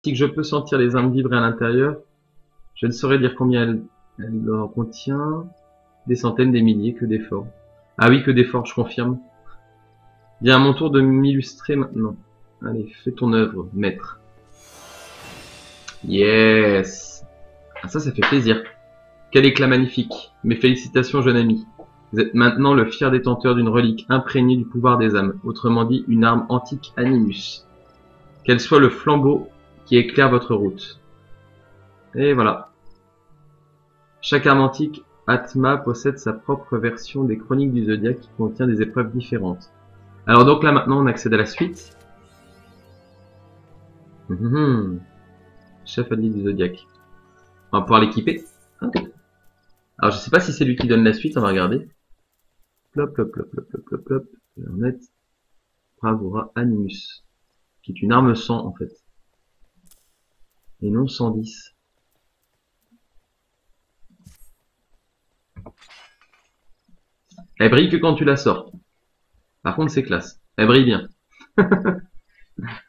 que je peux sentir les armes vibrer à l'intérieur, je ne saurais dire combien elle en contient. Des centaines, des milliers, que d'efforts. Ah oui, que d'efforts, je confirme. Bien à mon tour de m'illustrer maintenant. Allez, fais ton œuvre, maître. Yes. Ah ça fait plaisir. Quel éclat magnifique. Mes félicitations, jeune ami. Vous êtes maintenant le fier détenteur d'une relique imprégnée du pouvoir des âmes, autrement dit une arme antique Animus. Qu'elle soit le flambeau qui éclaire votre route. Et voilà. Chaque arme antique Atma possède sa propre version des chroniques du Zodiaque qui contient des épreuves différentes. Alors donc là maintenant on accède à la suite. Chef allié du Zodiaque. On va pouvoir l'équiper. Alors je sais pas si c'est lui qui donne la suite, on va regarder. Plop, plop, plop, plop, plop, plop, plop. Je vais remettre Bravura Animus, qui est une arme 100 en fait. Et non 110. Elle brille que quand tu la sors. Par contre c'est classe. Elle brille bien.